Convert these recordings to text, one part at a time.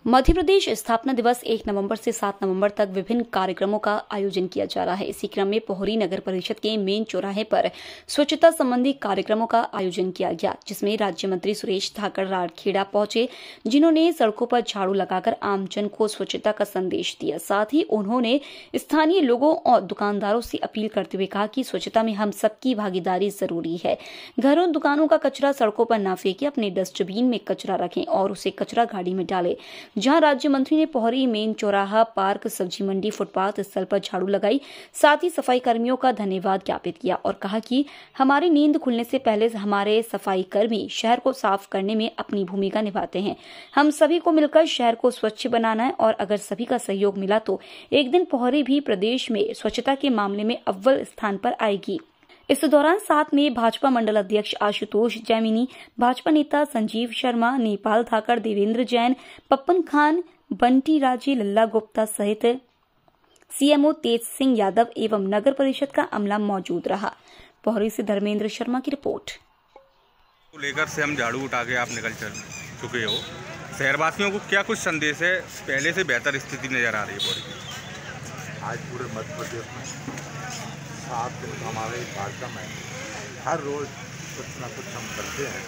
मध्य प्रदेश स्थापना दिवस 1 नवंबर से 7 नवंबर तक विभिन्न कार्यक्रमों का आयोजन किया जा रहा है। इसी क्रम में पोहरी नगर परिषद के मेन चौराहे पर स्वच्छता संबंधी कार्यक्रमों का आयोजन किया गया, जिसमें राज्य मंत्री सुरेश धाकड़ राठखेड़ा पहुंचे, जिन्होंने सड़कों पर झाड़ू लगाकर आमजन को स्वच्छता का संदेश दिया। साथ ही उन्होंने स्थानीय लोगों और दुकानदारों से अपील करते हुए कहा कि स्वच्छता में हम सबकी भागीदारी जरूरी है। घरों दुकानों का कचरा सड़कों पर न फेंके, अपने डस्टबिन में कचरा रखें और उसे कचरा गाड़ी में डालें। जहां राज्य मंत्री ने पोहरी मेन चौराहा, पार्क, सब्जी मंडी, फुटपाथ स्थल पर झाड़ू लगाई। साथ ही सफाई कर्मियों का धन्यवाद ज्ञापित किया और कहा कि हमारी नींद खुलने से पहले हमारे सफाई कर्मी शहर को साफ करने में अपनी भूमिका निभाते हैं। हम सभी को मिलकर शहर को स्वच्छ बनाना है और अगर सभी का सहयोग मिला तो एक दिन पोहरी भी प्रदेश में स्वच्छता के मामले में अव्वल स्थान पर आएगी। इस दौरान साथ में भाजपा मंडल अध्यक्ष आशुतोष जैमिनी, भाजपा नेता संजीव शर्मा, नेपाल धाकड़, देवेंद्र जैन, पप्पन खान, बंटी राजे, लल्ला गुप्ता सहित सीएमओ तेज सिंह यादव एवं नगर परिषद का अमला मौजूद रहा। पोहरी से धर्मेंद्र शर्मा की रिपोर्ट। लेकर से हम झाड़ू उठा के आप निकल चुके हो, शहरवासियों को क्या कुछ संदेश है? पहले से बेहतर स्थिति नजर आ रही है पोहरी की। आज पूरे मध्य प्रदेश में 7 दिन का हमारा एक कार्यक्रम है। हर रोज़ कुछ न कुछ हम करते हैं।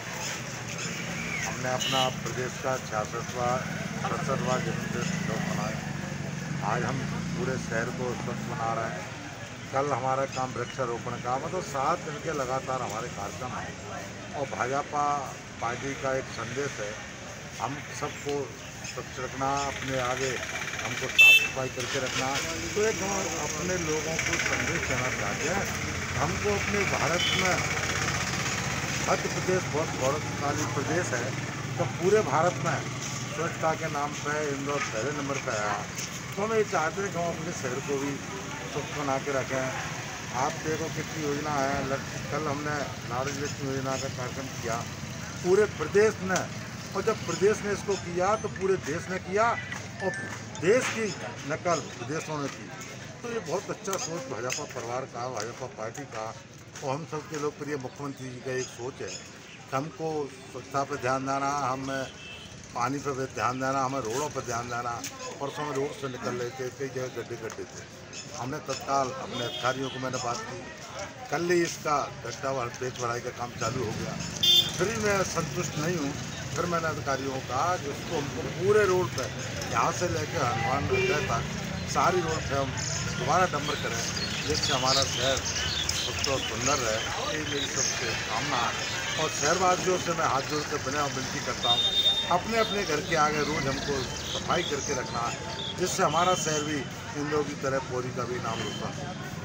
हमने अपना प्रदेश का 66वां जन्मदिन मनाया। आज हम पूरे शहर को स्वच्छ बना रहे हैं। कल हमारा काम वृक्षारोपण का, मतलब 7 दिन के लगातार हमारे कार्यक्रम हैं। और भाजपा पार्टी का एक संदेश है, हम सबको स्वच्छ रखना, अपने आगे हमको साफ सफाई करके रखना। तो एक हम अपने लोगों को संदेश देना चाहते हैं। हमको अपने भारत में मध्य प्रदेश बहुत गौरवशाली प्रदेश है, तो पूरे भारत में स्वच्छता के नाम पर इंदौर पहले नंबर पर आया। तो हम ये चाहते हैं कि हम अपने शहर को भी स्वच्छ बना के रखें। आप देखो कितनी योजना है। कल हमने नारी लक्ष्मी योजना का कार्यक्रम किया पूरे प्रदेश में, और जब प्रदेश ने इसको किया तो पूरे देश ने किया और देश की नकल विदेशों ने की। तो ये बहुत अच्छा सोच भाजपा परिवार का, भाजपा पार्टी का और हम सबके लोकप्रिय मुख्यमंत्री जी का एक सोच है कि हमको स्वच्छता पर ध्यान देना, हमें पानी पर ध्यान देना, हमें रोडों पर ध्यान देना। परसों में रोड से निकल रहे थे, कई जगह गड्ढे थे। हमने तत्काल अपने अधिकारियों को मैंने बात की, कल ही इसका गड्ढा पेच बढ़ाई का काम चालू हो गया। फिर मैं संतुष्ट नहीं हूँ। फिर मैंने अधिकारियों को कहा कि उसको हमको पूरे रोड पर, यहाँ से लेकर हनुमान मंदिर तक सारी रोड पर हम दोबारा डंबर करें, जिससे हमारा शहर स्वच्छ और सुंदर रहे। ये मेरी सबसे कामना है। और शहरवासियों से मैं हाथ जोड़ कर बिना विनती करता हूँ, अपने अपने घर के आगे रोज़ हमको सफाई करके रखना, जिससे हमारा शहर भी इन लोगों की तरह पोहरी का भी नाम रोशन हो।